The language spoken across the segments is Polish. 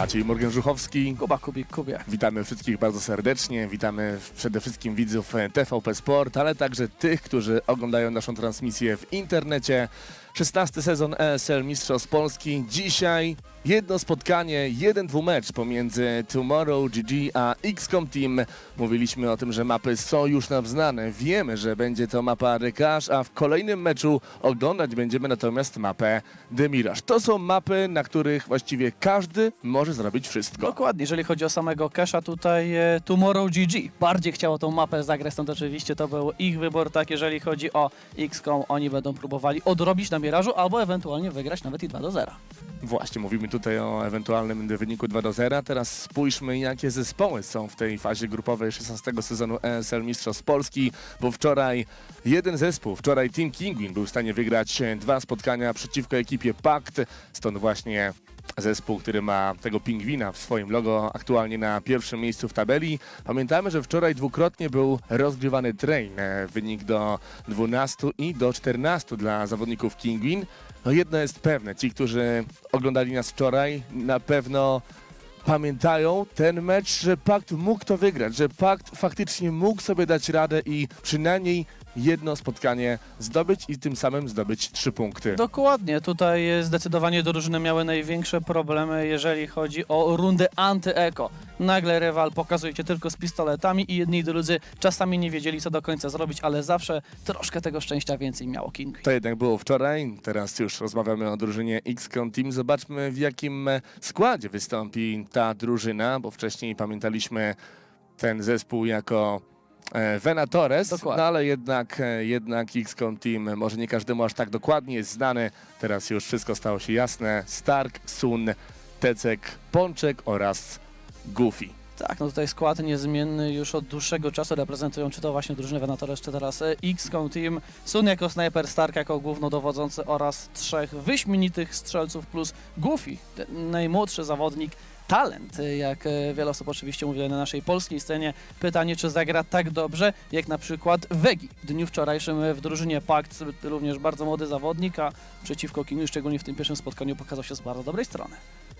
Maciej Morgan-Żuchowski. Kuba Kubik, Kubie. Witamy wszystkich bardzo serdecznie. Witamy przede wszystkim widzów TVP Sport, ale także tych, którzy oglądają naszą transmisję w internecie. 16. sezon ESL Mistrzostw Polski. Dzisiaj jedno spotkanie, jeden dwumecz pomiędzy Tomorrow GG a XCOM Team. Mówiliśmy o tym, że mapy są już nam znane. Wiemy, że będzie to mapa Recage, a w kolejnym meczu oglądać będziemy natomiast mapę The Mirage. To są mapy, na których właściwie każdy może zrobić wszystko. Dokładnie, jeżeli chodzi o samego Casha, tutaj Tomorrow GG bardziej chciało tą mapę zagrać, stąd oczywiście to był ich wybór. Tak, jeżeli chodzi o XCOM, oni będą próbowali odrobić na Mirażu albo ewentualnie wygrać nawet i 2-0. Właśnie, mówimy tutaj o ewentualnym wyniku 2-0. Teraz spójrzmy, jakie zespoły są w tej fazie grupowej 16. sezonu ESL Mistrzostw Polski, bo wczoraj jeden zespół, wczoraj Team Kinguin był w stanie wygrać 2 spotkania przeciwko ekipie Pact, stąd właśnie zespół, który ma tego pingwina w swoim logo aktualnie na pierwszym miejscu w tabeli. Pamiętamy, że wczoraj dwukrotnie był rozgrywany train, wynik do 12 i do 14 dla zawodników Kinguin. No jedno jest pewne, ci, którzy oglądali nas wczoraj, na pewno pamiętają ten mecz, że Pact mógł to wygrać, że Pact faktycznie mógł sobie dać radę i przynajmniej jedno spotkanie zdobyć i tym samym zdobyć 3 punkty. Dokładnie, tutaj zdecydowanie drużyny miały największe problemy, jeżeli chodzi o rundę anty-eko. Nagle rywal pokazuje cię tylko z pistoletami i jedni i drudzy czasami nie wiedzieli, co do końca zrobić, ale zawsze troszkę tego szczęścia więcej miało King. To jednak było wczoraj, teraz już rozmawiamy o drużynie XCOM Team. Zobaczmy, w jakim składzie wystąpi ta drużyna, bo wcześniej pamiętaliśmy ten zespół jako Venatores, dokładnie. No ale jednak XCOM Team może nie każdemu aż tak dokładnie jest znany. Teraz już wszystko stało się jasne. Stark, Sun, Tecek, Pączek oraz Goofy. Tak, no tutaj skład niezmienny już od dłuższego czasu, reprezentują czy to właśnie drużynę Venatores, czy teraz XCOM Team. Sun jako snajper, Stark jako głównodowodzący oraz 3 wyśmienitych strzelców plus Goofy, najmłodszy zawodnik. Talent, jak wiele osób oczywiście mówi na naszej polskiej scenie. Pytanie, czy zagra tak dobrze, jak na przykład Wegi. W dniu wczorajszym w drużynie Pact również bardzo młody zawodnik, a przeciwko Kingu, szczególnie w tym pierwszym spotkaniu, pokazał się z bardzo dobrej strony.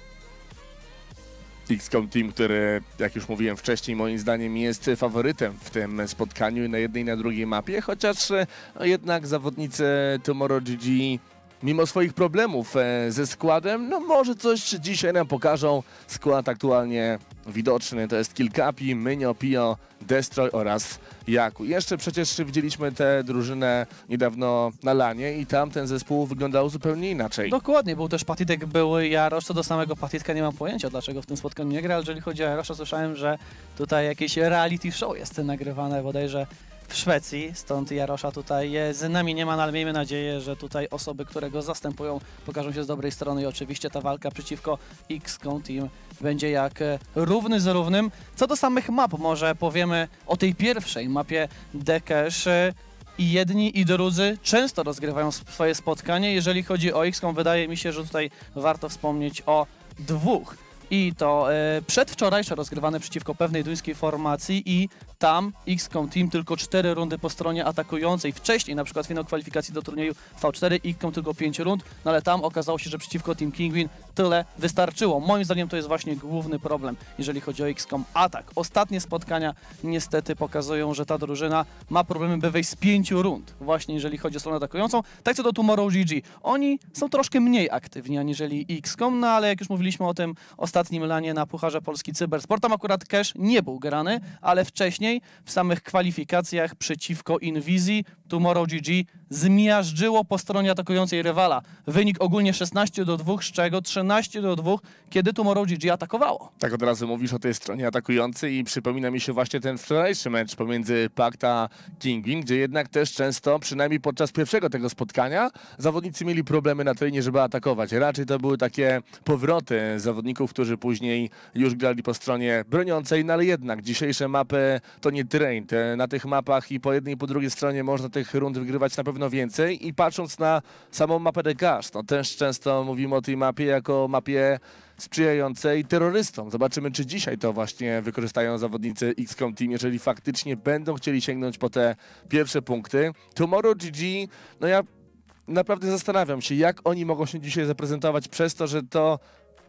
XCOM Team, który, jak już mówiłem wcześniej, moim zdaniem jest faworytem w tym spotkaniu na jednej i na drugiej mapie, chociaż jednak zawodnicy Tomorrow GG mimo swoich problemów ze składem, no może coś dzisiaj nam pokażą. Skład aktualnie widoczny to jest Killcapi, Mynio, Pio, Destroy oraz Jaku. Jeszcze przecież widzieliśmy tę drużynę niedawno na lanie i tam ten zespół wyglądał zupełnie inaczej. Dokładnie, był też Patitek, był Jarosz. Co do samego Patitka nie mam pojęcia, dlaczego w tym spotkaniu nie gra, ale jeżeli chodzi o Jarosza, słyszałem, że tutaj jakieś reality show jest nagrywane bodajże w Szwecji, stąd Jarosza tutaj z nami nie ma, no ale miejmy nadzieję, że tutaj osoby, które go zastępują, pokażą się z dobrej strony i oczywiście ta walka przeciwko XCOM Team będzie jak równy z równym. Co do samych map, może powiemy o tej pierwszej mapie Recage. I jedni i drudzy często rozgrywają swoje spotkanie. Jeżeli chodzi o XCOM, wydaje mi się, że tutaj warto wspomnieć o 2. I to przedwczorajsze rozgrywane przeciwko pewnej duńskiej formacji i tam XCOM Team tylko 4 rundy po stronie atakującej. Wcześniej na przykład finał kwalifikacji do turnieju V4 XCOM tylko 5 rund, no ale tam okazało się, że przeciwko Team Kinguin tyle wystarczyło. Moim zdaniem to jest właśnie główny problem, jeżeli chodzi o XCOM atak. Ostatnie spotkania niestety pokazują, że ta drużyna ma problemy, by wejść z 5 rund, właśnie jeżeli chodzi o stronę atakującą. Tak co do Tomorrow GG, oni są troszkę mniej aktywni aniżeli XCOM, no ale jak już mówiliśmy o tym ostatnim lanie na Pucharze Polski Cybersport, tam akurat Cash nie był grany, ale wcześniej w samych kwalifikacjach przeciwko Inwizji Tomorrow GG zmiażdżyło po stronie atakującej rywala. Wynik ogólnie 16-2, z czego 13-2, kiedy Tomorrow GG atakowało. Tak od razu mówisz o tej stronie atakującej i przypomina mi się właśnie ten wczorajszy mecz pomiędzy Pact a Kinguin, gdzie jednak też często, przynajmniej podczas pierwszego tego spotkania, zawodnicy mieli problemy na terenie, żeby atakować. Raczej to były takie powroty zawodników, którzy później już grali po stronie broniącej, no ale jednak dzisiejsze mapy to nie train. Na tych mapach i po jednej i po drugiej stronie można tych rund wygrywać na pewno więcej i patrząc na samą mapę Recage, no też często mówimy o tej mapie jako mapie sprzyjającej terrorystom. Zobaczymy, czy dzisiaj to właśnie wykorzystają zawodnicy XCOM Team, jeżeli faktycznie będą chcieli sięgnąć po te pierwsze punkty. Tomorrow GG, no ja naprawdę zastanawiam się, jak oni mogą się dzisiaj zaprezentować przez to, że to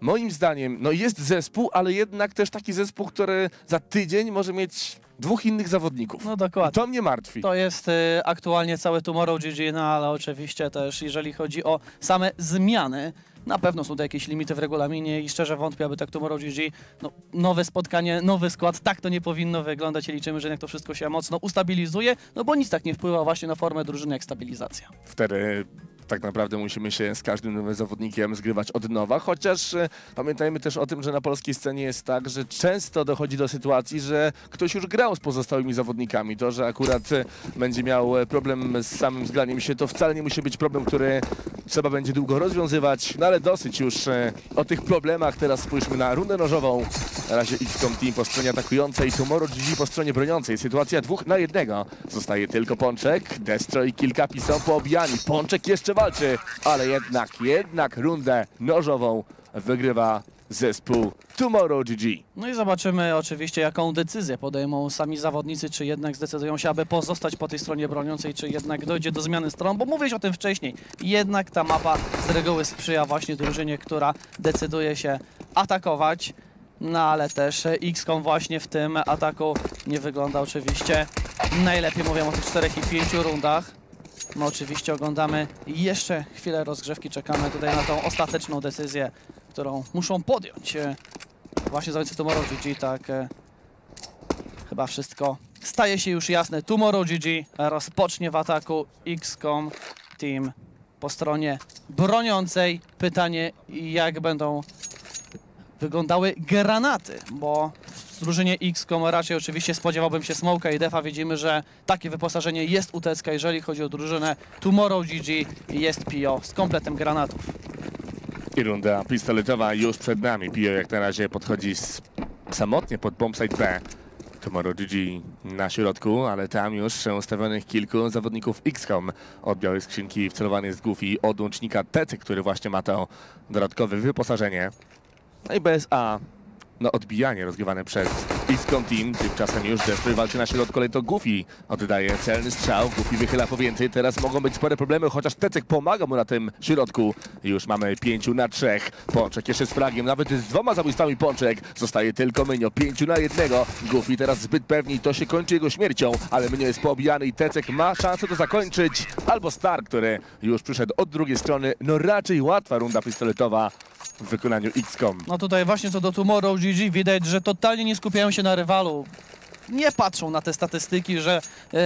moim zdaniem, no jest zespół, ale jednak też taki zespół, który za tydzień może mieć dwóch innych zawodników. No dokładnie. I to mnie martwi. To jest aktualnie całe Tomorrow GG, no ale oczywiście też jeżeli chodzi o same zmiany, na pewno są to jakieś limity w regulaminie i szczerze wątpię, aby tak Tomorrow GG, no, nowe spotkanie, nowy skład, tak to nie powinno wyglądać i liczymy, że jednak to wszystko się mocno ustabilizuje, no bo nic tak nie wpływa właśnie na formę drużyny jak stabilizacja. Wtedy tak naprawdę musimy się z każdym nowym zawodnikiem zgrywać od nowa, chociaż pamiętajmy też o tym, że na polskiej scenie jest tak, że często dochodzi do sytuacji, że ktoś już grał z pozostałymi zawodnikami. To, że akurat będzie miał problem z samym zgraniem się, to wcale nie musi być problem, który trzeba będzie długo rozwiązywać, no ale dosyć już o tych problemach. Teraz spójrzmy na rundę nożową. Na razie XCOM Team po stronie atakującej, Tomorrow GG po stronie broniącej. Sytuacja 2 na 1. Zostaje tylko Pączek, Destro i Killcapi są poobijani. Pączek jeszcze walczy, ale jednak rundę nożową wygrywa zespół Tomorrow GG. No i zobaczymy oczywiście, jaką decyzję podejmą sami zawodnicy, czy jednak zdecydują się, aby pozostać po tej stronie broniącej, czy jednak dojdzie do zmiany stron, bo mówiłeś o tym wcześniej, jednak ta mapa z reguły sprzyja właśnie drużynie, która decyduje się atakować, no ale też XCOM właśnie w tym ataku nie wygląda oczywiście najlepiej, mówię o tych 4 i 5 rundach. My oczywiście oglądamy jeszcze chwilę rozgrzewki, czekamy tutaj na tą ostateczną decyzję, którą muszą podjąć właśnie zawodnicy Tomorrow GG, tak chyba wszystko staje się już jasne. Tomorrow GG rozpocznie w ataku, XCOM Team po stronie broniącej. Pytanie, jak będą wyglądały granaty, bo w drużynie XCOM raczej oczywiście spodziewałbym się Smoke'a i Defa. Widzimy, że takie wyposażenie jest u Tecka. Jeżeli chodzi o drużynę Tomorrow GG, jest Pio z kompletem granatów. I runda pistoletowa już przed nami. Pio jak na razie podchodzi samotnie pod bombsite B. Tomorrow GG na środku, ale tam już ustawionych kilku zawodników XCOM. Od białej skrzynki wcelowany jest Goofy, od łącznika Tecek, który właśnie ma to dodatkowe wyposażenie. No i BSA, no odbijanie rozgrywane przez XCOM Team. Tymczasem już Destroy walczy na środku, ale to Goofy oddaje celny strzał. Goofy wychyla po więcej. Teraz mogą być spore problemy, chociaż Tecek pomaga mu na tym środku. Już mamy 5 na 3. Pączek jeszcze z fragiem, nawet z 2 zabójstwami Pączek. Zostaje tylko Mynio, 5 na 1. Goofy teraz zbyt pewni, to się kończy jego śmiercią, ale Mynio jest poobijany i Tecek ma szansę to zakończyć. Albo Stark, który już przyszedł od drugiej strony. No raczej łatwa runda pistoletowa w wykonaniu XCOM. No tutaj właśnie co do Tomorrow GG widać, że totalnie nie skupiają się na rywalu. Nie patrzą na te statystyki, że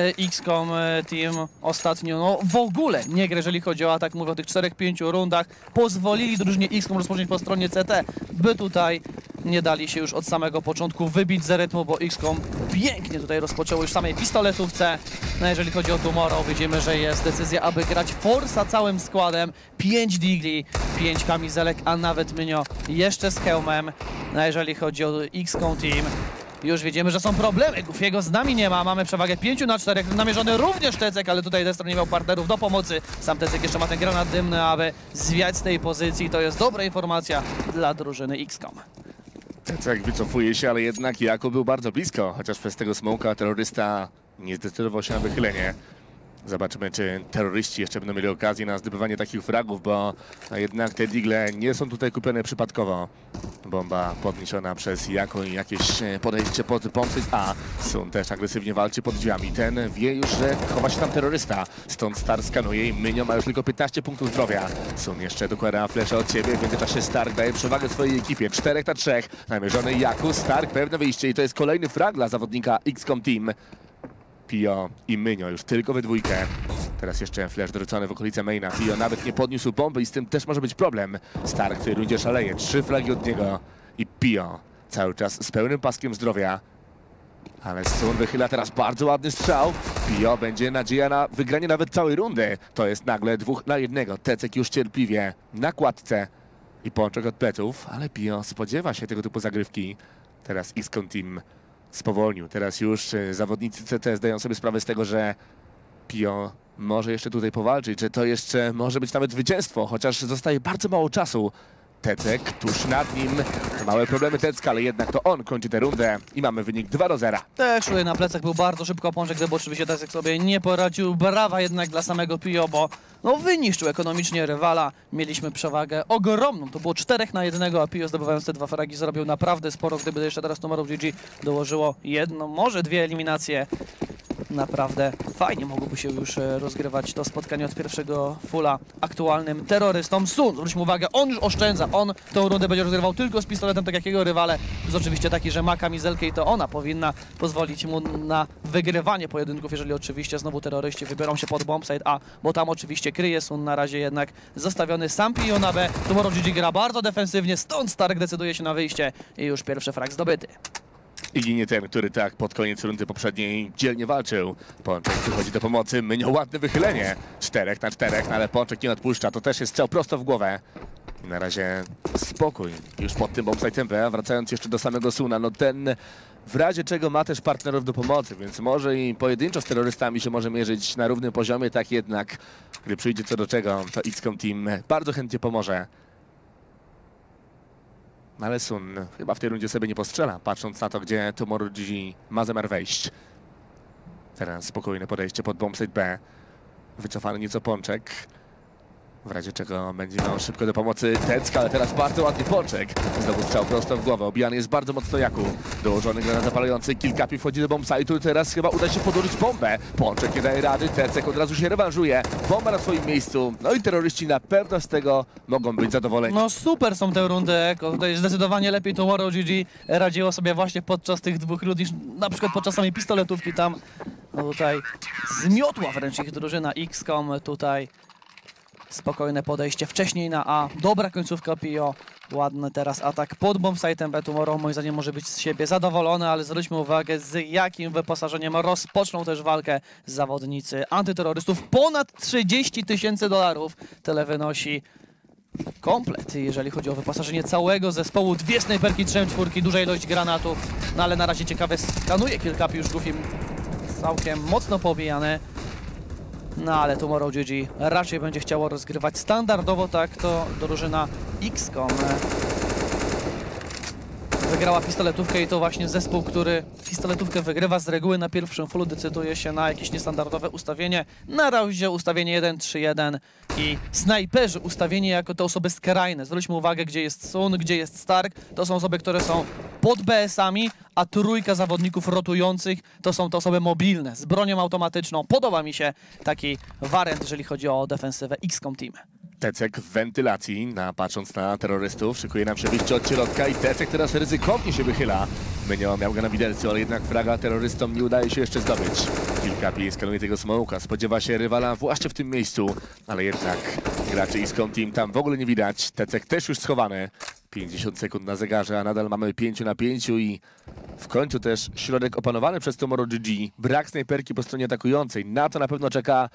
XCOM Team ostatnio no, w ogóle nie gra, jeżeli chodzi o atak. Mówię o tych 4-5 rundach. Pozwolili drużynie XCOM rozpocząć po stronie CT, by tutaj nie dali się już od samego początku wybić z rytmu, bo XCOM pięknie tutaj rozpoczęło już w samej pistoletówce. No jeżeli chodzi o Tomorrow, widzimy, że jest decyzja, aby grać Forsa całym składem. 5 digli, 5 kamizelek, a nawet Mynio jeszcze z hełmem. No jeżeli chodzi o XCOM Team, już widzimy, że są problemy. Goofiego z nami nie ma. Mamy przewagę 5 na 4. Namierzony również Tecek, ale tutaj Destro nie miał partnerów do pomocy. Sam Tecek jeszcze ma ten granat dymny, aby zwiać z tej pozycji. To jest dobra informacja dla drużyny XCOM. Tecek wycofuje się, ale jednak Jakub był bardzo blisko, chociaż przez tego smoka terrorysta nie zdecydował się na wychylenie. Zobaczymy, czy terroryści jeszcze będą mieli okazję na zdobywanie takich fragów, bo jednak te digle nie są tutaj kupione przypadkowo. Bomba podniesiona przez Jako i jakieś podejście pod bombsite A. Sun też agresywnie walczy pod drzwiami. Ten wie już, że chowa się tam terrorysta. Stąd Stark skanuje i Mynio ma już tylko 15 punktów zdrowia. Sun jeszcze dokłada flesze od siebie. W międzyczasie Stark daje przewagę swojej ekipie. 4 na 3. Namierzony Jaku. Stark, pewne wyjście i to jest kolejny frag dla zawodnika XCOM Team. Pio i Mynio już tylko we dwójkę. Teraz jeszcze flash dorzucony w okolice maina. Pio nawet nie podniósł bomby i z tym też może być problem. Stark w tej rundzie szaleje. 3 flagi od niego. I Pio cały czas z pełnym paskiem zdrowia. Ale Sun wychyla teraz bardzo ładny strzał. Pio będzie nadzieja na wygranie nawet całej rundy. To jest nagle 2 na 1. Tecek już cierpliwie na kładce. I Pączek od pleców. Ale Pio spodziewa się tego typu zagrywki. Teraz XCOM Team spowolnił. Teraz już zawodnicy CT zdają sobie sprawę z tego, że Pio może jeszcze tutaj powalczyć, że to jeszcze może być nawet zwycięstwo, chociaż zostaje bardzo mało czasu Tecek tuż nad nim. Małe problemy Tecka, ale jednak to on kończy tę rundę i mamy wynik 2-0. Też czuje na plecach, był bardzo szybko Pączek, gdyby oczywiście Tecek sobie nie poradził. Brawa jednak dla samego Pio, bo no, wyniszczył ekonomicznie rywala. Mieliśmy przewagę ogromną, to było 4-1, a Pio zdobywając te 2 fragi zrobił naprawdę sporo. Gdyby jeszcze teraz Tomorrow GG dołożyło jedno, może 2 eliminacje, naprawdę fajnie mogłoby się już rozgrywać to spotkanie od pierwszego fulla aktualnym terrorystom. Sun, zwróćmy uwagę, on już oszczędza, on tą rundę będzie rozgrywał tylko z pistoletem, tak jak jego rywale. Jest oczywiście taki, że ma kamizelkę i to ona powinna pozwolić mu na wygrywanie pojedynków, jeżeli oczywiście znowu terroryści wybiorą się pod bombsite A, bo tam oczywiście kryje Sun, na razie jednak zostawiony sam Pio na B. Tomorrow GG gra bardzo defensywnie, stąd Stark decyduje się na wyjście i już pierwszy frag zdobyty. I ginie ten, który tak pod koniec rundy poprzedniej dzielnie walczył. Pączek przychodzi do pomocy, Mynio ładne wychylenie. 4-4, no ale Pączek nie odpuszcza, to też jest strzał prosto w głowę. I na razie spokój, już pod tym bombsite B, wracając jeszcze do samego Suna, no ten w razie czego ma też partnerów do pomocy, więc może i pojedynczo z terrorystami się może mierzyć na równym poziomie, tak jednak, gdy przyjdzie co do czego, to XCOM Team bardzo chętnie pomoże. Ale Sun chyba w tej rundzie sobie nie postrzela, patrząc na to, gdzie Tomorrow GG ma zamiar wejść. Teraz spokojne podejście pod bombsite B. Wycofany nieco Pączek. W razie czego będzie miał szybko do pomocy Tecka, ale teraz bardzo ładnie Pączek. Znowu strzał prosto w głowę. Obijany jest bardzo mocno Jakub. Dołożony granat zapalający. Kilkapi wchodzi do bombsite'u. Teraz chyba uda się podłożyć bombę. Pączek nie daje rady. Tecek od razu się rewanżuje. Bomba na swoim miejscu. No i terroryści na pewno z tego mogą być zadowoleni. No super są te rundy Eko. Tutaj zdecydowanie lepiej Tomorrow GG radziło sobie właśnie podczas tych 2 rund niż na przykład podczas samej pistoletówki tam. No tutaj zmiotła wręcz ich drużyna XCOM tutaj. Spokojne podejście wcześniej na A. Dobra końcówka Pio. Ładny teraz atak pod bombsite'em B. Tomorrow moim zdaniem może być z siebie zadowolony, ale zwróćmy uwagę, z jakim wyposażeniem rozpoczną też walkę zawodnicy antyterrorystów. Ponad 30 000 dolarów. Tyle wynosi komplet, jeżeli chodzi o wyposażenie całego zespołu. 2 snajperki, 3-4, duża ilość granatów. No ale na razie ciekawe, skanuje kilka już Goofy całkiem mocno pobijane. No ale Tomorrow GG raczej będzie chciało rozgrywać standardowo, tak to drużyna XCOM wygrała pistoletówkę i to właśnie zespół, który pistoletówkę wygrywa z reguły na pierwszym fullu, decyduje się na jakieś niestandardowe ustawienie. Na razie ustawienie 1-3-1 i snajperzy ustawienie jako te osoby skrajne. Zwróćmy uwagę, gdzie jest Sun, gdzie jest Stark. To są osoby, które są pod BS-ami, a trójka zawodników rotujących to są te osoby mobilne, z bronią automatyczną. Podoba mi się taki wariant, jeżeli chodzi o defensywę XCOM Team. Tecek w wentylacji, patrząc na terrorystów, szykuje nam się wyjście od środka i Tecek teraz ryzykownie się wychyla. Mynio miał go na widelcu, ale jednak fraga terrorystom nie udaje się jeszcze zdobyć. Kilka pi skanuje tego smoka, spodziewa się rywala właśnie w tym miejscu, ale jednak graczy XCOM Team tam w ogóle nie widać. Tecek też już schowany. 50 sekund na zegarze, a nadal mamy 5 na 5 i w końcu też środek opanowany przez Tomorrow GG. Brak snajperki po stronie atakującej. Na to na pewno czeka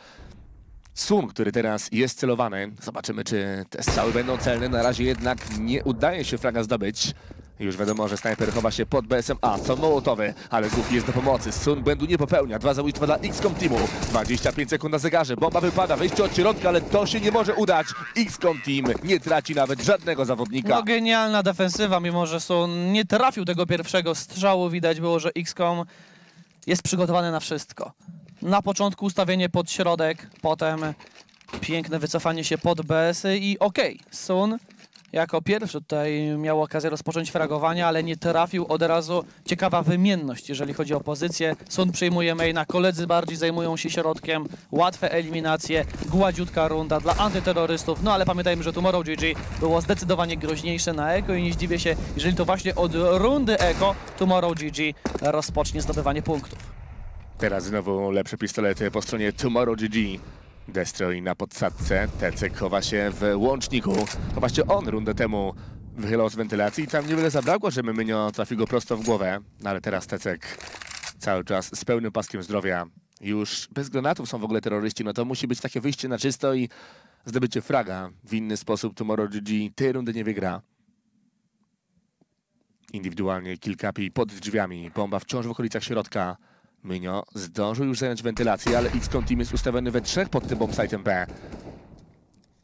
Sun, który teraz jest celowany. Zobaczymy, czy te strzały będą celne. Na razie jednak nie udaje się fraga zdobyć. Już wiadomo, że snajper chowa się pod BSM A. Są mołotowy, ale Goofy jest do pomocy. Sun błędu nie popełnia. 2 zabójstwa dla XCOM Teamu. 25 sekund na zegarze. Bomba wypada. Wejście od środka, ale to się nie może udać. XCOM Team nie traci nawet żadnego zawodnika. No genialna defensywa, mimo że Sun nie trafił tego pierwszego strzału. Widać było, że XCOM jest przygotowany na wszystko. Na początku ustawienie pod środek, potem piękne wycofanie się pod BS i okej, Sun jako pierwszy tutaj miał okazję rozpocząć fragowanie, ale nie trafił od razu. Ciekawa wymienność, jeżeli chodzi o pozycję. Sun przyjmuje maina, koledzy bardziej zajmują się środkiem. Łatwe eliminacje, gładziutka runda dla antyterrorystów. No ale pamiętajmy, że Tomorrow GG było zdecydowanie groźniejsze na Eko i nie zdziwię się, jeżeli to właśnie od rundy Eko Tomorrow GG rozpocznie zdobywanie punktów. Teraz znowu lepsze pistolety po stronie Tomorrow GG. Destroy na podsadce, Tecek chowa się w łączniku. To właśnie on rundę temu wychylał z wentylacji i tam niewiele zabrakło, żeby Mynio trafił go prosto w głowę. No ale teraz Tecek cały czas z pełnym paskiem zdrowia. Już bez granatów są w ogóle terroryści, no to musi być takie wyjście na czysto i zdobycie fraga. W inny sposób Tomorrow GG tej rundy nie wygra. Indywidualnie kilka pi pod drzwiami, bomba wciąż w okolicach środka. Mynio zdążył już zająć wentylację, ale XCOM Team jest ustawiony we 3 pod tym bombsite'em B.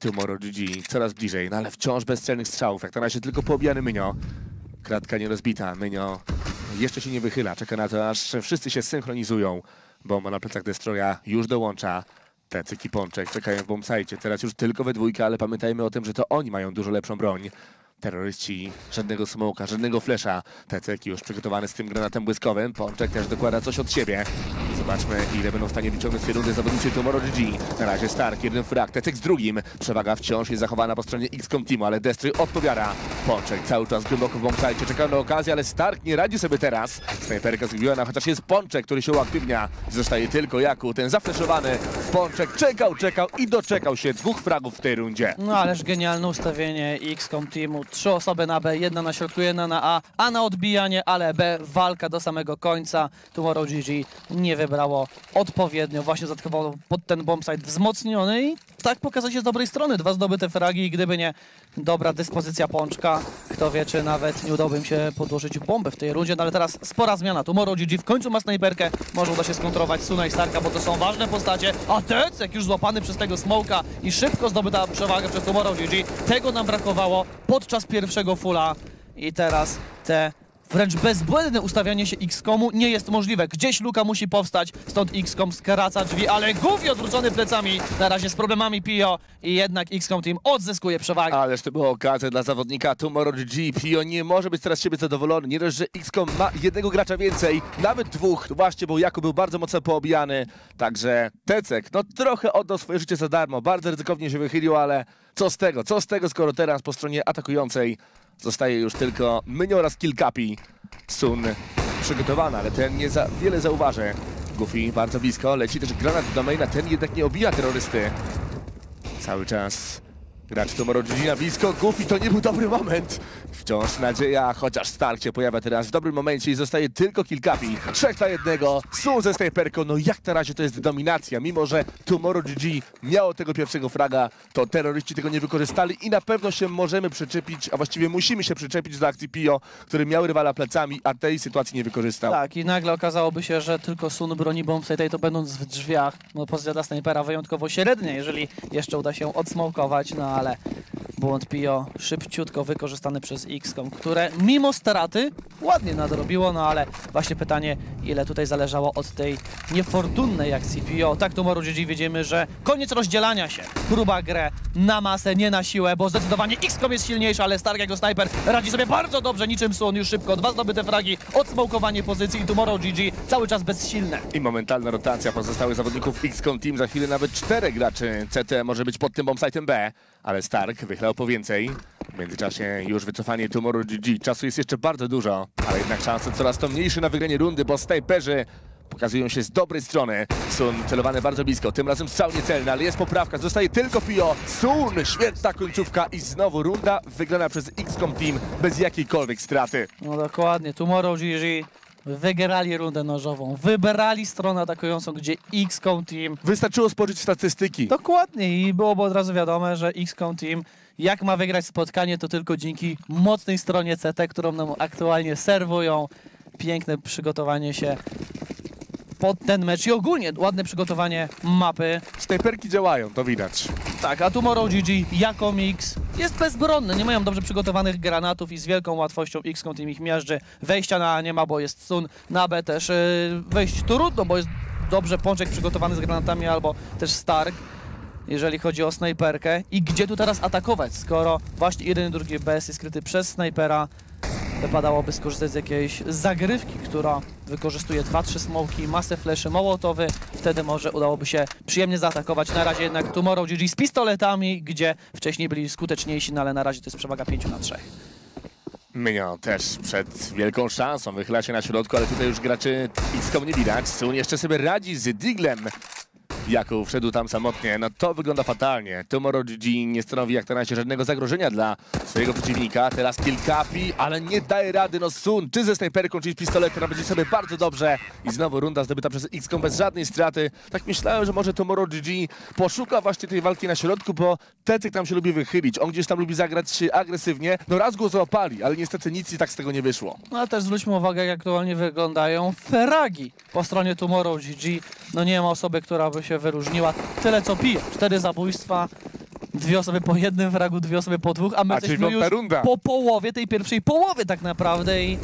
Tomorrow GG coraz bliżej, no ale wciąż bez celnych strzałów. Jak na razie tylko poobijany Mynio. Kratka nierozbita. Mynio jeszcze się nie wychyla. Czeka na to, aż wszyscy się synchronizują. Bomba na plecach Destroya już dołącza. Tecyk i Pączek czekają w bombsite. Teraz już tylko we dwójkę, ale pamiętajmy o tym, że to oni mają dużo lepszą broń. Terroryści, żadnego smoka, żadnego flesza. Tecek już przygotowany z tym granatem błyskowym. Pączek też dokłada coś od siebie. Zobaczmy, ile będą w stanie wyciągnąć z tej rundy zawodnicy Tomorrow GG. Na razie Stark, jeden frag, Tecek z drugim. Przewaga wciąż jest zachowana po stronie XCOM Teamu, ale Destry odpowiada. Pączek cały czas głęboko w bombsite, czeka na okazję, ale Stark nie radzi sobie teraz. Snajperka zgubiona, chociaż jest Pączek, który się uaktywnia. Zostaje tylko Jaku, ten zafleszowany. Pączek czekał i doczekał się 2 fragów w tej rundzie. No ależ genialne ustawienie XCOM Teamu. 3 osoby na B, jedna na środku, jedna na A na odbijanie, ale B, walka do samego końca. Tomorrow GG nie wybrało odpowiednio, właśnie zaatakowało pod ten bombsite wzmocniony i tak pokazać się z dobrej strony. 2 zdobyte fragi i gdyby nie dobra dyspozycja Pączka, kto wie, czy nawet nie udałoby im się podłożyć bombę w tej rundzie, no ale teraz spora zmiana. Tomorrow GG w końcu ma snajperkę, może uda się skontrować Suna i Starka, bo to są ważne postacie, a Tecek już złapany przez tego smoka i szybko zdobyta przewaga przez Tomorrow GG. Tego nam brakowało podczas pierwszego fulla i teraz te wręcz bezbłędne ustawianie się XCOMu nie jest możliwe. Gdzieś luka musi powstać, stąd XCOM skraca drzwi, ale Goofy odwrócony plecami, na razie z problemami Pio i jednak XCOM Team odzyskuje przewagę. Ależ to była okazja dla zawodnika Tomorrow GG. Pio nie może być teraz z siebie zadowolony. Nie dość, że XCOM ma jednego gracza więcej, nawet 2, właśnie, bo Jakub był bardzo mocno poobijany. Także Tecek, no trochę oddał swoje życie za darmo, bardzo ryzykownie się wychylił, ale co z tego, skoro teraz po stronie atakującej zostaje już tylko Mynio oraz Killcapi. Sun przygotowana, ale ten nie za wiele zauważy. Goofy bardzo blisko, leci też granat do maina, ten jednak nie obija terrorysty. Cały czas gracz Tomorrow GG na blisko. Goofy, to nie był dobry moment. Wciąż nadzieja, chociaż Stark się pojawia teraz w dobrym momencie i zostaje tylko Killcapi. 3 na 1. Sun ze snajperką. No jak na razie to jest dominacja. Mimo że Tomorrow GG miało tego pierwszego fraga, to terroryści tego nie wykorzystali i na pewno się możemy przyczepić, a właściwie musimy się przyczepić do akcji Pio, który miał rywala plecami, a tej sytuacji nie wykorzystał. Tak, i nagle okazałoby się, że tylko Sun broni bombsite i to będąc w drzwiach, no pozycja snajpera wyjątkowo średnia, jeżeli jeszcze uda się odsmokować, no ale błąd Pio szybciutko wykorzystany przez XCOM, które mimo straty ładnie nadrobiło, no ale właśnie pytanie, ile tutaj zależało od tej niefortunnej akcji Pio. Tak, Tomorrow GG widzimy, że koniec rozdzielania się. Próba grę na masę, nie na siłę, bo zdecydowanie XCOM jest silniejszy, ale Stark jako snajper radzi sobie bardzo dobrze, niczym Sun już szybko. 2 zdobyte fragi, odsmokowanie pozycji i Tomorrow GG cały czas bezsilne. I momentalna rotacja pozostałych zawodników XCOM Team. Za chwilę nawet 4 graczy CT może być pod tym bombsite'em B, ale Stark wychlał po więcej. W międzyczasie już wycofanie Tomorrow GG. Czasu jest jeszcze bardzo dużo, ale jednak szanse coraz to mniejsze na wygranie rundy, bo snajperzy pokazują się z dobrej strony. Sun celowany bardzo blisko, tym razem strzał niecelny, ale jest poprawka, zostaje tylko Pio. Sun, świetna końcówka i znowu runda wygrana przez XCOM Team bez jakiejkolwiek straty. No dokładnie, Tomorrow GG wygrali rundę nożową, wybrali stronę atakującą, gdzie XCOM Team... Wystarczyło spojrzeć w statystyki. Dokładnie i byłoby od razu wiadome, że XCOM Team jak ma wygrać spotkanie, to tylko dzięki mocnej stronie CT, którą nam aktualnie serwują. Piękne przygotowanie się pod ten mecz i ogólnie ładne przygotowanie mapy. Snajperki działają, to widać. Tak, a Tomorrow GG jako mix jest bezbronny, nie mają dobrze przygotowanych granatów i z wielką łatwością XCOM Team ich miażdży. Wejścia na A nie ma, bo jest Sun, na B też wejść trudno, bo jest dobrze Pączek przygotowany z granatami albo też Stark, jeżeli chodzi o snajperkę. I gdzie tu teraz atakować, skoro właśnie jeden i drugi BS jest skryty przez snajpera. Wypadałoby skorzystać z jakiejś zagrywki, która wykorzystuje 2-3 smoki, masę fleszy, mołotowy. Wtedy może udałoby się przyjemnie zaatakować. Na razie jednak Tomorrow GG z pistoletami, gdzie wcześniej byli skuteczniejsi, no ale na razie to jest przewaga 5 na 3. Mynio też przed wielką szansą wychyla się na środku, ale tutaj już graczy XCOM nie widać. Sun jeszcze sobie radzi z Diglem. Jakub wszedł tam samotnie, no to wygląda fatalnie. Tomorrow GG nie stanowi jak na razie żadnego zagrożenia dla swojego przeciwnika. Teraz Killcapi, ale nie daje rady. No Sun, czy ze snajperką, czy z pistoletem, radzi sobie bardzo dobrze. I znowu runda zdobyta przez XCOM bez żadnej straty. Tak myślałem, że może Tomorrow GG poszuka właśnie tej walki na środku, bo Tecek tam się lubi wychylić. On gdzieś tam lubi zagrać się agresywnie. No raz go złapali, ale niestety nic i tak z tego nie wyszło. No ale też zwróćmy uwagę, jak aktualnie wyglądają fragi po stronie Tomorrow GG. No nie ma osoby, która by się wyróżniła. Tyle co Pio. 4 zabójstwa. Dwie osoby po jednym fragu, dwie osoby po dwóch, a my jesteśmy już runda. po połowie tej pierwszej połowy tak naprawdę i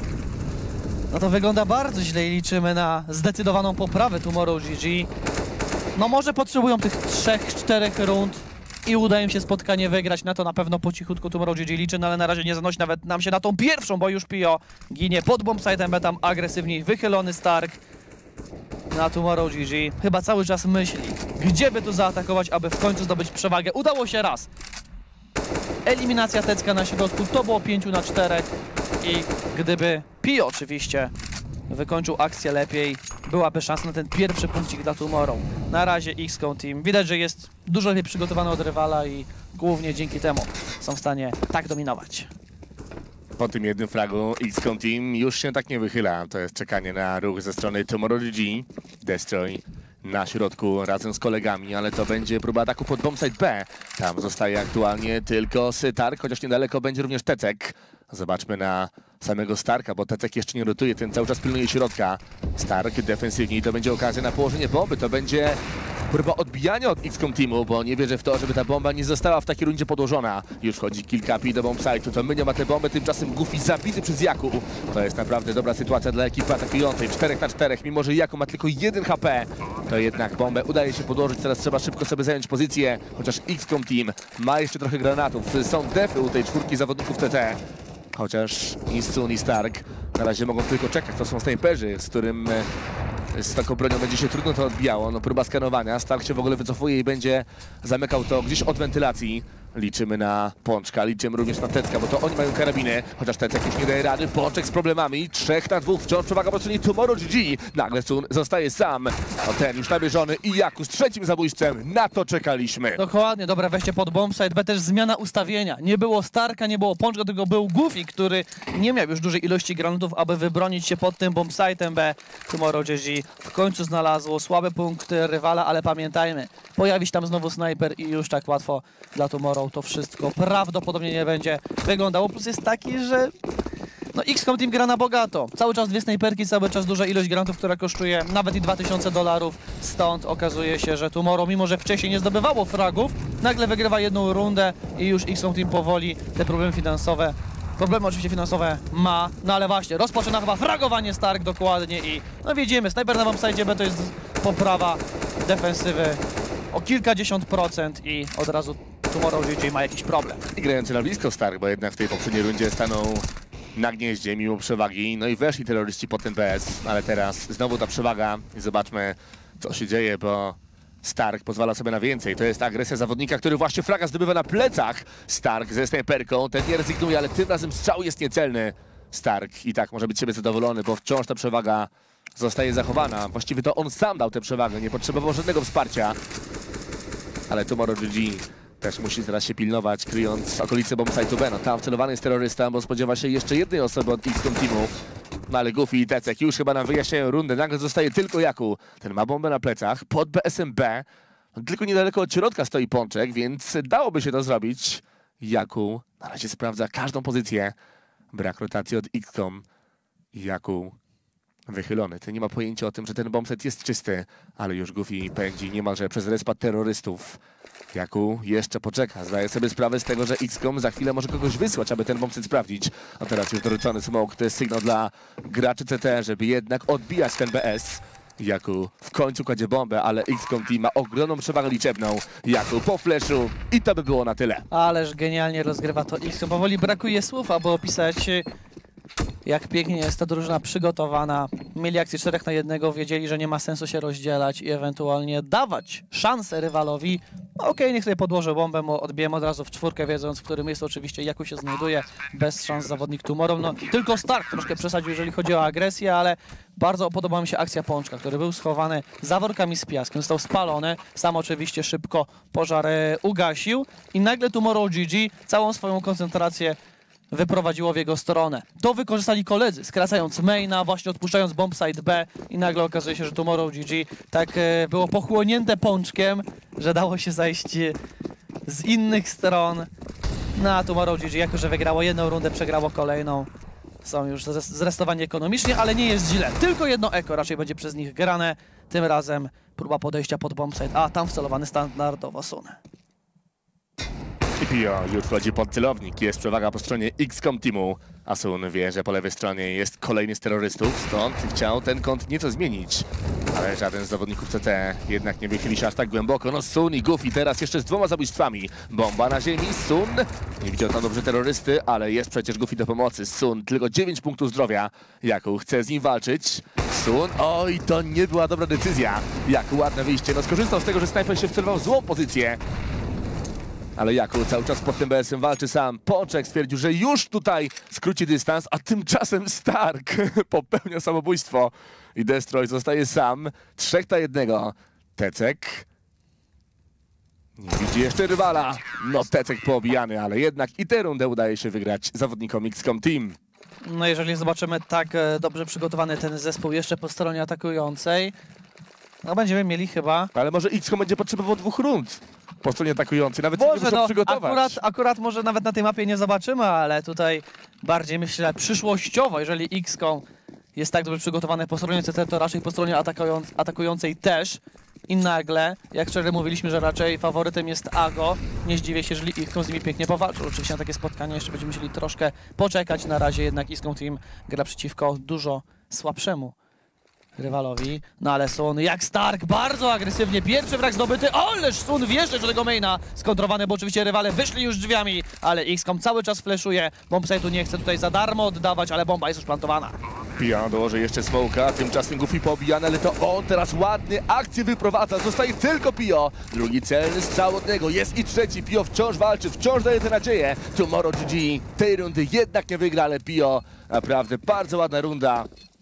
no to wygląda bardzo źle i liczymy na zdecydowaną poprawę Tomorrow GG. No może potrzebują tych 3-4 rund i uda im się spotkanie wygrać. Na to na pewno po cichutku Tomorrow GG liczy, no ale na razie nie zanosi nawet nam się na tą pierwszą, bo już Pio ginie pod bombsite'em, tam agresywniej wychylony Stark na Tomorrow GG. Chyba cały czas myśli, gdzie by tu zaatakować, aby w końcu zdobyć przewagę. Udało się raz. Eliminacja Tecka na środku, to było 5 na 4 i gdyby Pio oczywiście wykończył akcję lepiej, byłaby szansa na ten pierwszy punkcik dla Tomorrow. Na razie XCOM Team widać, że jest dużo lepiej przygotowany od rywala i głównie dzięki temu są w stanie tak dominować. Po tym jednym fragu XCOM Team już się tak nie wychyla. To jest czekanie na ruch ze strony Tomorrow GG. Destroy na środku razem z kolegami, ale to będzie próba ataku pod bombsite B. Tam zostaje aktualnie tylko Stark, chociaż niedaleko będzie również Tecek. Zobaczmy na samego Starka, bo Tecek jeszcze nie rotuje, ten cały czas pilnuje środka. Stark defensywnie, to będzie okazja na położenie bomby, to będzie próba odbijania od XCOM Teamu, bo nie wierzę w to, żeby ta bomba nie została w takiej rundzie podłożona. Już wchodzi kilka pi do bombsite'u, to Mynio ma tę bombę, tymczasem Goofy zabity przez Jaku. To jest naprawdę dobra sytuacja dla ekipy atakującej, 4 na 4, mimo że Jaku ma tylko 1 HP, to jednak bombę udaje się podłożyć, teraz trzeba szybko sobie zająć pozycję, chociaż XCOM Team ma jeszcze trochę granatów, są defy u tej czwórki zawodników TT. Chociaż ni Sun, ni Stark na razie mogą tylko czekać, to są snajperzy, z taką bronią będzie się trudno to odbijało. No próba skanowania, Stark się w ogóle wycofuje i będzie zamykał to gdzieś od wentylacji. Liczymy na Pączka, liczymy również na Tecka, bo to oni mają karabiny, chociaż Tecek już nie daje rady. Pączek z problemami, 3 na 2, wciąż przewaga po stronie Tomorrow GG. Nagle Sun zostaje sam, no ten już namierzony i Jaku z trzecim zabójstwem, na to czekaliśmy. Dokładnie, dobre wejście pod bombsite B, też zmiana ustawienia. Nie było Starka, nie było Pączka, tylko był Goofy, który nie miał już dużej ilości granatów, aby wybronić się pod tym bombsite'em B. Tomorrow GG w końcu znalazło słabe punkty rywala, ale pamiętajmy, pojawi się tam znowu snajper i już tak łatwo dla Tomorrow to wszystko prawdopodobnie nie będzie wyglądało. Plus jest taki, że no XCOM Team gra na bogato. Cały czas dwie snajperki, cały czas duża ilość granatów, która kosztuje nawet i $2000. Stąd okazuje się, że Tomorrow, mimo że wcześniej nie zdobywało fragów, nagle wygrywa jedną rundę i już XCOM Team powoli te problemy oczywiście finansowe ma, no ale właśnie, rozpoczyna chyba fragowanie Stark dokładnie i no widzimy, snajper na bombsite B to jest poprawa defensywy o kilkadziesiąt procent i od razu Tomorrow GG ma jakiś problem. I grający na blisko Stark, bo jednak w tej poprzedniej rundzie stanął na gnieździe mimo przewagi, no i weszli terroryści pod ten PS, ale teraz znowu ta przewaga i zobaczmy co się dzieje, bo Stark pozwala sobie na więcej. To jest agresja zawodnika, który właśnie fraga zdobywa na plecach. Stark ze snajperką, ten nie rezygnuje, ale tym razem strzał jest niecelny. Stark i tak może być siebie zadowolony, bo wciąż ta przewaga zostaje zachowana. Właściwie to on sam dał tę przewagę, nie potrzebował żadnego wsparcia. Ale Tomorrow GG też musi teraz się pilnować, kryjąc okolice bombsite'u B. No tam wcelowany jest terrorysta, bo spodziewa się jeszcze jednej osoby od XCOM Teamu. No ale Goofy i Tecek już chyba nam wyjaśniają rundę. Nagle zostaje tylko Jaku. Ten ma bombę na plecach, pod BSMB. No, tylko niedaleko od środka stoi Pączek, więc dałoby się to zrobić. Jaku na razie sprawdza każdą pozycję. Brak rotacji od XCOM. Jaku wychylony. Ten nie ma pojęcia o tym, że ten bombset jest czysty, ale już Goofy pędzi niemalże przez respa terrorystów. Jaku jeszcze poczeka, zdaje sobie sprawę z tego, że XCOM za chwilę może kogoś wysłać, aby ten bombset sprawdzić. A teraz już dorzucony smoke, to jest sygnał dla graczy CT, żeby jednak odbijać ten BS. Jaku w końcu kładzie bombę, ale XCOM Team ma ogromną przewagę liczebną. Jaku po flashu i to by było na tyle. Ależ genialnie rozgrywa to XCOM. Powoli brakuje słów, aby opisać, jak pięknie jest ta drużyna przygotowana. Mieli akcję 4 na 1, wiedzieli, że nie ma sensu się rozdzielać i ewentualnie dawać szansę rywalowi. No okej, niech sobie podłożę bombę, bo odbijemy od razu w czwórkę, wiedząc, w którym miejscu oczywiście Jaku się znajduje. Bez szans zawodnik Tomorrow. No tylko Stark troszkę przesadził, jeżeli chodzi o agresję, ale bardzo podoba mi się akcja Pączka, który był schowany za workami z piaskiem, został spalony. Sam oczywiście szybko pożar ugasił i nagle Tomorrow GG całą swoją koncentrację wyprowadziło w jego stronę. To wykorzystali koledzy, skracając maina, właśnie odpuszczając bombsite B i nagle okazuje się, że Tomorrow GG tak było pochłonięte Pączkiem, że dało się zajść z innych stron. Na Tomorrow GG, jako że wygrało jedną rundę, przegrało kolejną. Są już zrestowani ekonomicznie, ale nie jest źle. Tylko jedno eko raczej będzie przez nich grane. Tym razem próba podejścia pod bombsite, a tam wcelowany standardowo Sun. I Pio już wchodzi pod celownik. Jest przewaga po stronie XCOM Teamu. Asun wie, że po lewej stronie jest kolejny z terrorystów, stąd chciał ten kąt nieco zmienić. Ale żaden z zawodników CT jednak nie wychyli się aż tak głęboko. No Sun i Goofy teraz jeszcze z 2 zabójstwami. Bomba na ziemi, Sun nie widział tam dobrze terrorysty, ale jest przecież Goofy do pomocy. Sun tylko 9 punktów zdrowia. Jaku chce z nim walczyć. Sun, oj, to nie była dobra decyzja. Jaku ładne wyjście, no skorzystał z tego, że snajper się wcelował w złą pozycję. Ale Jaku cały czas pod tym BS-em walczy sam. Pączek stwierdził, że już tutaj skróci dystans, a tymczasem Stark popełnia samobójstwo. I Destroy zostaje sam. 3-1. Tecek nie widzi jeszcze rywala. No Tecek poobijany, ale jednak i tę rundę udaje się wygrać zawodnikom XCOM Team. No jeżeli zobaczymy tak dobrze przygotowany ten zespół jeszcze po stronie atakującej, no będziemy mieli chyba... Ale może XCOM będzie potrzebował 2 rund po stronie atakującej, nawet nie muszą przygotować. Akurat może nawet na tej mapie nie zobaczymy, ale tutaj bardziej myślę przyszłościowo, jeżeli XCOM jest tak dobrze przygotowany po stronie CT, to raczej po stronie atakującej też. I nagle, jak wczoraj mówiliśmy, że raczej faworytem jest Ago, nie zdziwię się, jeżeli XCOM z nimi pięknie powalczył. Oczywiście na takie spotkanie jeszcze będziemy musieli troszkę poczekać. Na razie jednak XCOM Team gra przeciwko dużo słabszemu rywalowi. No ale Sun jak Stark, bardzo agresywnie, pierwszy wrak zdobyty, ależ Sun wjeżdża do tego maina, skontrowany, bo oczywiście rywale wyszli już drzwiami, ale XCOM cały czas flashuje, bombsite'u nie chce tutaj za darmo oddawać, ale bomba jest już plantowana. Pio dołoży jeszcze smoka, tymczasem Goofy poobijany, ale to on teraz ładnie akcję wyprowadza, zostaje tylko Pio. Drugi celny strzał od niego, jest i trzeci, Pio wciąż walczy, wciąż daje tę nadzieję. Tomorrow GG tej rundy jednak nie wygra, ale Pio naprawdę bardzo ładna runda.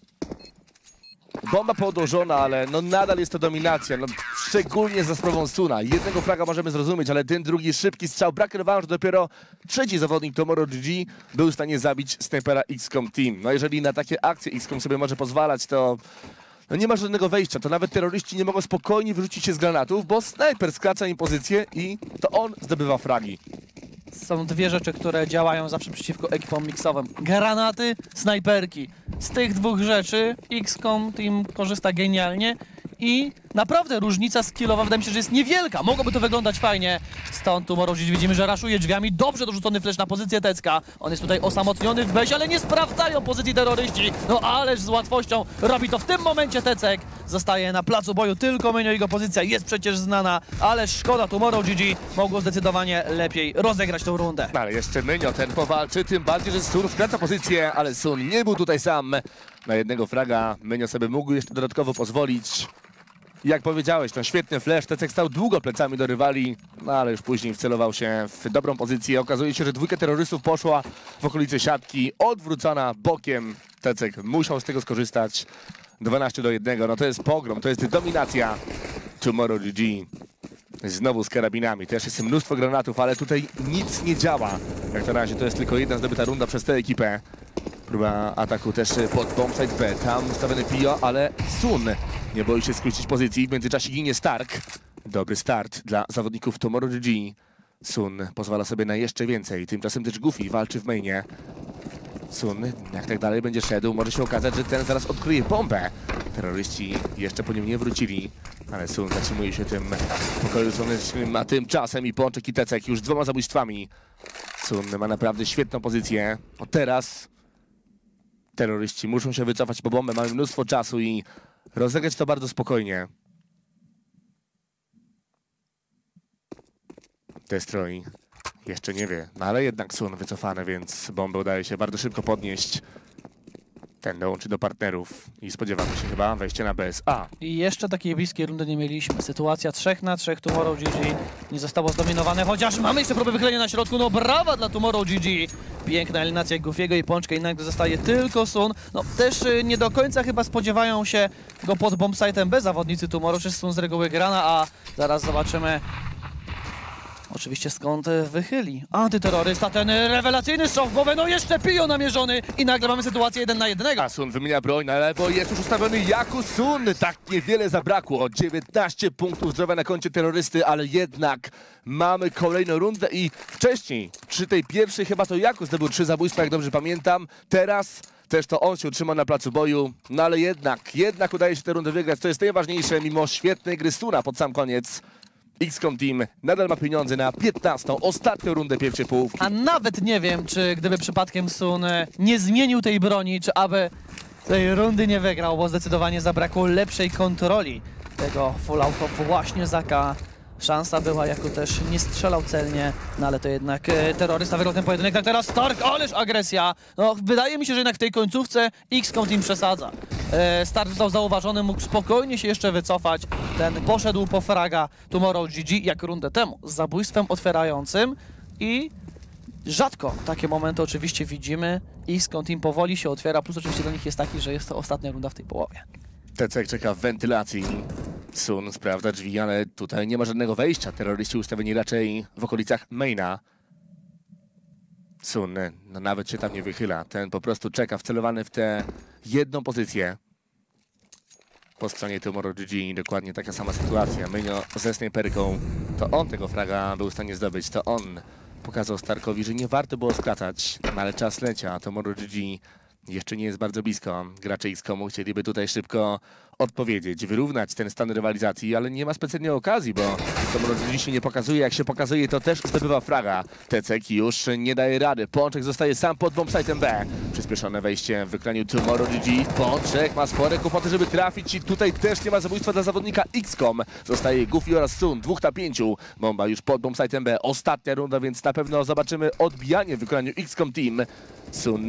Bomba podłożona, ale no nadal jest to dominacja, no szczególnie za sprawą Suna. Jednego fraga możemy zrozumieć, ale ten drugi szybki strzał, brak rewanżu, dopiero trzeci zawodnik Tomorrow GG był w stanie zabić snajpera XCOM Team. No jeżeli na takie akcje XCOM sobie może pozwalać, to no nie ma żadnego wejścia, to nawet terroryści nie mogą spokojnie wyrzucić się z granatów, bo snajper skraca im pozycję i to on zdobywa fragi. Są dwie rzeczy, które działają zawsze przeciwko ekipom mixowym. Granaty, snajperki. Z tych dwóch rzeczy XCOM Team korzysta genialnie i naprawdę różnica skillowa wydaje mi się, że jest niewielka. Mogłoby to wyglądać fajnie. Stąd Tomorrow widzimy, że raszuje drzwiami. Dobrze dorzucony flash na pozycję Tecka. On jest tutaj osamotniony w bezie, ale nie sprawdzają pozycji terroryści. No ależ z łatwością robi to w tym momencie Tecek. Zostaje na placu boju tylko Menio, jego pozycja jest przecież znana, ale szkoda, Tomorrow GG mogło zdecydowanie lepiej rozegrać tą rundę. Ale jeszcze Menio ten powalczy, tym bardziej, że Sun skraca pozycję, ale Sun nie był tutaj sam. Na jednego fraga Menio sobie mógł jeszcze dodatkowo pozwolić. Jak powiedziałeś, ten świetny flash, Tecek stał długo plecami do rywali, no ale już później wcelował się w dobrą pozycję. Okazuje się, że dwójka terrorystów poszła w okolice siatki, odwrócona bokiem. Tecek musiał z tego skorzystać. 12-1, no to jest pogrom, to jest dominacja. Tomorrow GG znowu z karabinami, też jest mnóstwo granatów, ale tutaj nic nie działa. Jak na razie to jest tylko jedna zdobyta runda przez tę ekipę. Próba ataku też pod bombsite B, tam ustawiony Pio, ale Sun nie boi się skrócić pozycji, w międzyczasie ginie Stark. Dobry start dla zawodników Tomorrow GG. Sun pozwala sobie na jeszcze więcej, tymczasem też Goofy walczy w mainie. Sun, jak tak dalej będzie szedł, może się okazać, że ten zaraz odkryje bombę. Terroryści jeszcze po nim nie wrócili, ale Sun zatrzymuje się tym pokoju słonecznym, a tymczasem i Pączek i Tecek już 2 zabójstwami. Sun ma naprawdę świetną pozycję. O teraz terroryści muszą się wycofać po bombę, mamy mnóstwo czasu i rozegrać to bardzo spokojnie. Destroy jeszcze nie wie, no ale jednak Sun wycofany, więc bombę udaje się bardzo szybko podnieść. Ten dołączy do partnerów i spodziewamy się chyba wejścia na BSA. I jeszcze takiej bliskiej rundy nie mieliśmy. Sytuacja 3 na 3, Tomorrow GG nie zostało zdominowane, chociaż mamy jeszcze próbę wychylenia na środku. No brawa dla Tomorrow GG. Piękna eliminacja Goofiego i Pączka, jednak zostaje tylko Sun. No też nie do końca chyba spodziewają się go pod bombsite'em B zawodnicy Tomorrow, czy Sun z reguły grana, a zaraz zobaczymy oczywiście skąd wychyli. Antyterrorysta, ten rewelacyjny strzał w głowę, no jeszcze Pio namierzony i nagle mamy sytuację 1 na 1. A Sun wymienia broń na lewo, jest już ustawiony Jaku Sun. Tak niewiele zabrakło, 19 punktów zdrowia na koncie terrorysty, ale jednak mamy kolejną rundę i wcześniej, przy tej pierwszej chyba to Jaku zdobył 3 zabójstwa, jak dobrze pamiętam. Teraz też to on się utrzyma na placu boju, no ale jednak udaje się tę rundę wygrać, to jest najważniejsze, mimo świetnej gry Suna pod sam koniec. XCOM Team nadal ma pieniądze na 15. ostatnią rundę pierwszej połówki. A nawet nie wiem, czy gdyby przypadkiem Sun nie zmienił tej broni, czy aby tej rundy nie wygrał, bo zdecydowanie zabrakło lepszej kontroli tego full auto właśnie Zaka. Szansa była, jako też nie strzelał celnie, no ale to jednak terrorysta wygrał ten pojedynek. Tak teraz Stark, ależ agresja! No wydaje mi się, że jednak w tej końcówce XCOM Team przesadza. Stark został zauważony, mógł spokojnie się jeszcze wycofać. Ten poszedł po fraga Tomorrow GG jak rundę temu z zabójstwem otwierającym i rzadko takie momenty oczywiście widzimy. XCOM Team powoli się otwiera, plus oczywiście do nich jest taki, że jest to ostatnia runda w tej połowie. Tecek czeka w wentylacji. Sun sprawdza drzwi, ale tutaj nie ma żadnego wejścia. Terroryści ustawieni raczej w okolicach maina. Sun no nawet się tam nie wychyla. Ten po prostu czeka wcelowany w tę jedną pozycję. Po stronie Tomorrow GG dokładnie taka sama sytuacja. Mynio ze snajperką. To on tego fraga był w stanie zdobyć. To on pokazał Starkowi, że nie warto było skracać. No ale czas lecia. Tomorrow GG jeszcze nie jest bardzo blisko. Gracze XCOM-u chcieliby tutaj szybko odpowiedzieć, wyrównać ten stan rywalizacji, ale nie ma specjalnie okazji, bo Tomorrow GG się nie pokazuje. Jak się pokazuje, to też zdobywa fraga. Tecek już nie daje rady. Pączek zostaje sam pod bombsite'em B. Przyspieszone wejście w wykraniu Tomorrow GG. Pączek ma spore kłopoty, żeby trafić i tutaj też nie ma zabójstwa dla zawodnika XCOM. Zostaje Goofy oraz Sun, 2 na 5. Bomba już pod bombsite'em B. Ostatnia runda, więc na pewno zobaczymy odbijanie w wykraniu XCOM Team. Sun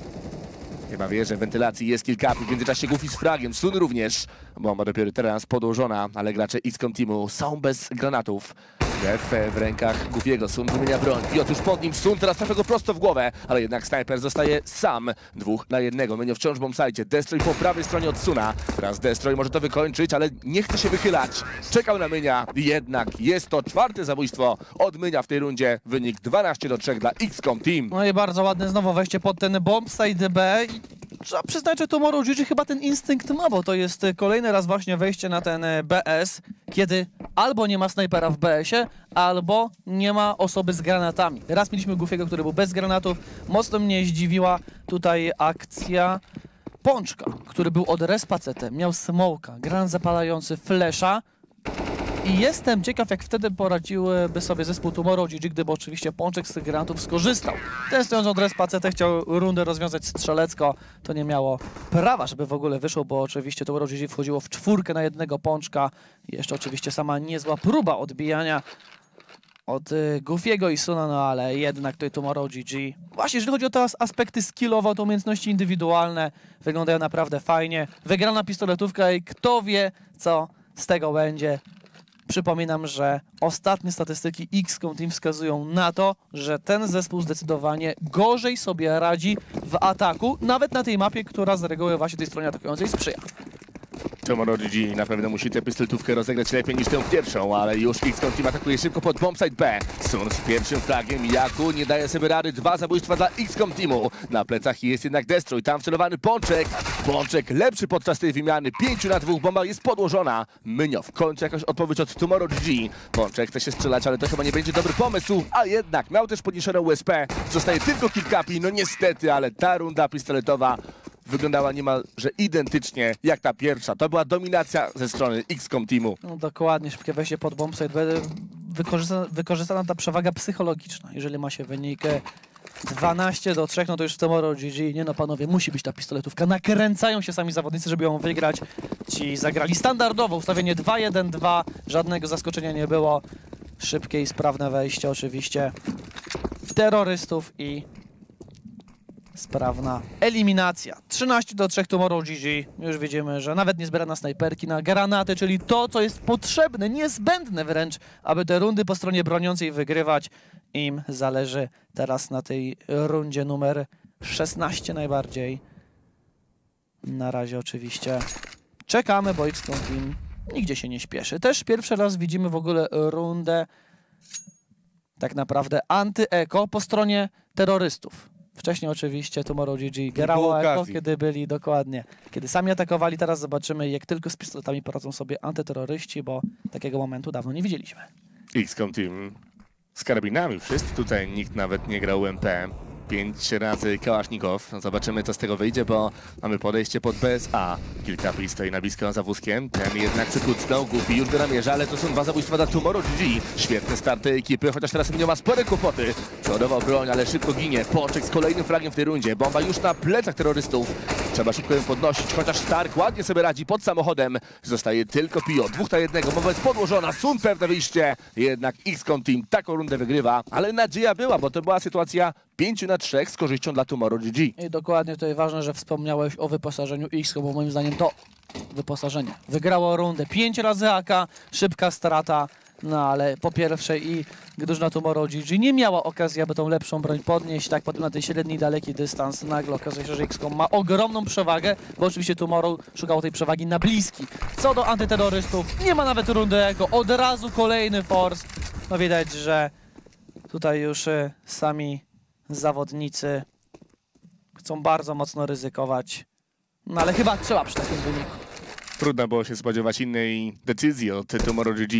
chyba wie, że w wentylacji jest kilka, w międzyczasie Goofy z fragiem, Sun również. Bomba dopiero teraz podłożona, ale gracze XCOM Teamu są bez granatów. Def w rękach Goofiego, Sun wymienia broń i otóż pod nim Sun teraz trafia go prosto w głowę, ale jednak snajper zostaje sam. 2 na 1, Mynio wciąż w bombsite, Destroy po prawej stronie od Suna. Teraz Destroy może to wykończyć, ale nie chce się wychylać. Czekał na Mynia, jednak jest to 4. zabójstwo od Mynia w tej rundzie. Wynik 12-3 dla XCOM Team. No i bardzo ładne znowu wejście pod ten bombsite B. Trzeba przyznać, że Tomorrow GG chyba ten instynkt ma, bo to jest kolejny raz właśnie wejście na ten BS, kiedy albo nie ma snajpera w BS-ie, albo nie ma osoby z granatami. Raz mieliśmy Goofiego, który był bez granatów. Mocno mnie zdziwiła tutaj akcja Pączka, który był od respacetem, miał smoka, granat zapalający, flesza. I jestem ciekaw, jak wtedy poradziłby sobie zespół Tomorrow GG, gdyby oczywiście Pączek z tych granatów skorzystał. Testując od respacetę, chciał rundę rozwiązać strzelecko. To nie miało prawa, żeby w ogóle wyszło, bo oczywiście Tomorrow GG wchodziło w 4 na 1 Pączka. I jeszcze oczywiście sama niezła próba odbijania od Goofiego i Suna, no ale jednak tutaj Tomorrow GG. Właśnie, jeżeli chodzi o te aspekty skillowe, to umiejętności indywidualne wyglądają naprawdę fajnie. Wygrana pistoletówka i kto wie, co z tego będzie. Przypominam, że ostatnie statystyki XCOM Team wskazują na to, że ten zespół zdecydowanie gorzej sobie radzi w ataku, nawet na tej mapie, która z reguły właśnie tej stronie atakującej sprzyja. Tomorrow GG na pewno musi tę pistoletówkę rozegrać lepiej niż tę pierwszą, ale już XCOM Team atakuje szybko pod bombsite B. Sun z pierwszym fragiem, Jaku nie daje sobie rady, 2 zabójstwa dla XCOM Teamu. Na plecach jest jednak Destroy, tam wcelowany Pączek. Pączek lepszy podczas tej wymiany, 5 na 2, bomba jest podłożona. Mynio w końcu jakaś odpowiedź od Tomorrow GG. Pączek chce się strzelać, ale to chyba nie będzie dobry pomysł, a jednak miał też podniesione USP. Zostaje tylko kilka pi, no niestety, ale ta runda pistoletowa wyglądała niemalże identycznie jak ta pierwsza. To była dominacja ze strony XCOM Teamu. No dokładnie, szybkie wejście pod bombsite. Wykorzystana ta przewaga psychologiczna. Jeżeli ma się wynik 12-3, no to już w Tomorrow GG. Nie no panowie, musi być ta pistoletówka. Nakręcają się sami zawodnicy, żeby ją wygrać. Ci zagrali standardowo, ustawienie 2-1-2. Żadnego zaskoczenia nie było. Szybkie i sprawne wejście oczywiście terrorystów i sprawna eliminacja. 13-3 Tomorrow GG. Już widzimy, że nawet nie zbiera na snajperki, na granaty, czyli to, co jest potrzebne, niezbędne wręcz, aby te rundy po stronie broniącej wygrywać. Im zależy teraz na tej rundzie numer 16 najbardziej. Na razie oczywiście czekamy, bo XCOM Team nigdzie się nie śpieszy. Też pierwszy raz widzimy w ogóle rundę tak naprawdę anty-eko po stronie terrorystów. Wcześniej oczywiście Tomorrow GG grało eko, kiedy byli dokładnie. Kiedy sami atakowali, teraz zobaczymy, jak tylko z pistoletami poradzą sobie antyterroryści, bo takiego momentu dawno nie widzieliśmy. XCOM Team z karabinami, wszyscy tutaj, nikt nawet nie grał UMP. 5 razy Kałasznikow. Zobaczymy, co z tego wyjdzie, bo mamy podejście pod BSA. Kilka pli stoi na blisko za wózkiem. Ten jednak przykucnął, Goofy już go namierza, ale to są 2 zabójstwa dla Tomorrow GG. Świetne starty ekipy, chociaż teraz Minio ma spore kłopoty. Przeładował broń, ale szybko ginie. Pączek z kolejnym fragiem w tej rundzie. Bomba już na plecach terrorystów. Trzeba szybko ją podnosić, chociaż Stark ładnie sobie radzi pod samochodem. Zostaje tylko Pio, 2 na 1. Bomba jest podłożona, Sun pewne wyjście. Jednak XCOM Team taką rundę wygrywa, ale nadzieja była, bo to była sytuacja 5 na 3 z korzyścią dla Tomorrow GG. I dokładnie tutaj ważne, że wspomniałeś o wyposażeniu XCOM, bo moim zdaniem to wyposażenie wygrało rundę. 5 razy AK, szybka strata, no ale po pierwsze i drużyna Tomorrow GG nie miała okazji, aby tą lepszą broń podnieść, tak potem na ten średni, daleki dystans nagle okazuje się, że XCOM ma ogromną przewagę, bo oczywiście Tomorrow szukał tej przewagi na bliski. Co do antyterrorystów, nie ma nawet rundego, od razu kolejny force. No widać, że tutaj już sami zawodnicy chcą bardzo mocno ryzykować, no ale chyba trzeba przy takim wyniku. Trudno było się spodziewać innej decyzji od Tomorrow GG.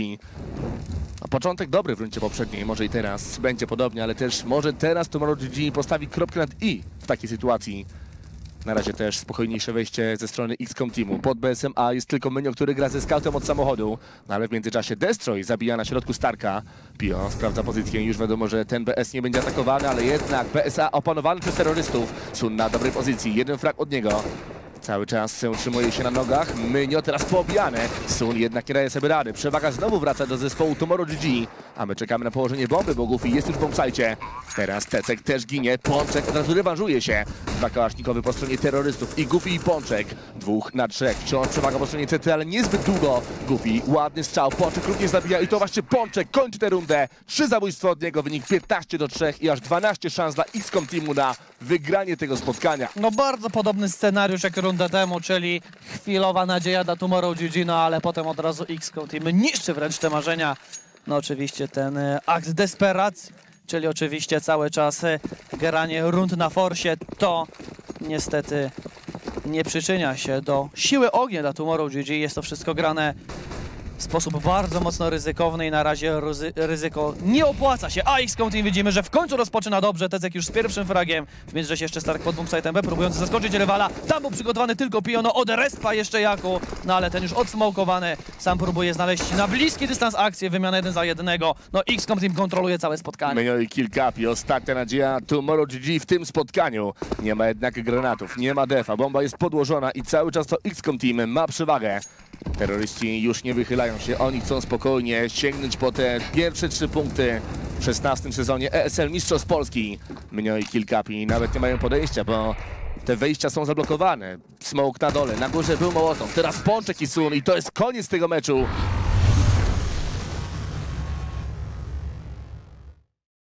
A początek dobry w rundzie poprzedniej, może i teraz będzie podobnie, ale też może teraz Tomorrow GG postawi kropkę nad i w takiej sytuacji. Na razie też spokojniejsze wejście ze strony XCOM Teamu. Pod BSMA jest tylko Mynio, który gra ze scoutem od samochodu, no ale w międzyczasie Destroy zabija na środku Starka. Pio sprawdza pozycję, już wiadomo, że ten BS nie będzie atakowany, ale jednak BSA opanowany przez terrorystów. Sun na dobrej pozycji, 1 frag od niego. Cały czas utrzymuje się na nogach, Mynio teraz poobijane. Sun jednak nie daje sobie rady. Przewaga znowu wraca do zespołu Tomorrow GG. A my czekamy na położenie bomby, bo Goofy jest już w bombsite. Teraz Tecek też ginie, Pączek od razu rewanżuje się. 2 kałasznikowy po stronie terrorystów i Goofy i Pączek. 2 na 3, wciąż przewaga po stronie CT, ale niezbyt długo. Goofy, ładny strzał, Pączek również zabija i to właśnie Pączek kończy tę rundę. 3 zabójstwa od niego, wynik 15 do 3 i aż 12 szans dla XCOM Teamu na wygranie tego spotkania. No bardzo podobny scenariusz jak rundę temu, czyli chwilowa nadzieja dla Tomorrow GG, no ale potem od razu XCOM Team niszczy wręcz te marzenia. No oczywiście ten akt desperacji, czyli oczywiście cały czas granie rund na forsie, to niestety nie przyczynia się do siły ognia dla Tomorrow GG. Jest to wszystko grane w sposób bardzo mocno ryzykowny i na razie ryzyko nie opłaca się. A XCOM Team widzimy, że w końcu rozpoczyna dobrze. Tecek już z pierwszym fragiem. W międzyczasie jeszcze Stark pod bombsite'em B, próbujący zaskoczyć rywala. Tam był przygotowany tylko Pio, no od respa jeszcze Jaku. No ale ten już odsmokowany. Sam próbuje znaleźć na bliski dystans akcję, wymiana 1 za 1. No XCOM Team kontroluje całe spotkanie. Mynio i kilka Pio, ostatnia nadzieja Tomorrow GG w tym spotkaniu. Nie ma jednak granatów, nie ma defa, bomba jest podłożona i cały czas to XCOM Team ma przewagę. Terroryści już nie wychylają się, oni chcą spokojnie sięgnąć po te pierwsze 3 punkty w 16 sezonie ESL Mistrzostw Polski. Mynio i Kilkapi nawet nie mają podejścia, bo te wejścia są zablokowane. Smoke na dole, na górze był Mołotow, teraz Pączek i Sun i to jest koniec tego meczu.